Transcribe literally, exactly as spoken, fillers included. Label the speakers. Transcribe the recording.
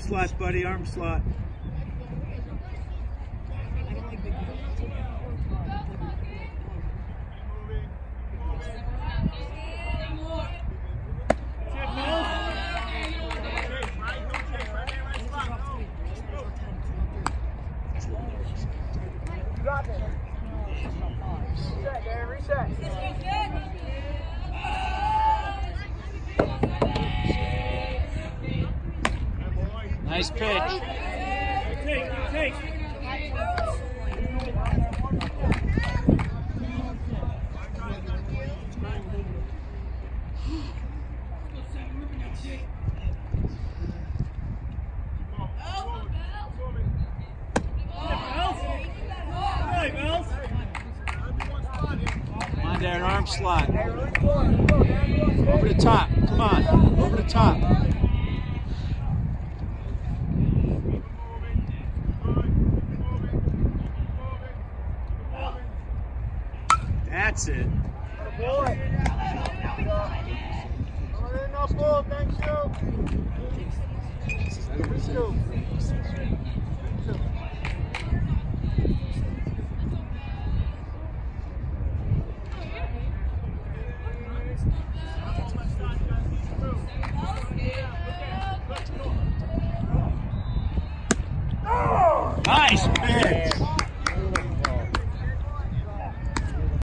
Speaker 1: slot, buddy, arm slot.
Speaker 2: Reset, Darren, reset.
Speaker 1: Nice pitch.
Speaker 2: Take, take.
Speaker 1: Come on, Darren, arm slot. Over the top. Come on, over the top. That's it.
Speaker 2: No ball, thank you.
Speaker 1: Nice pitch.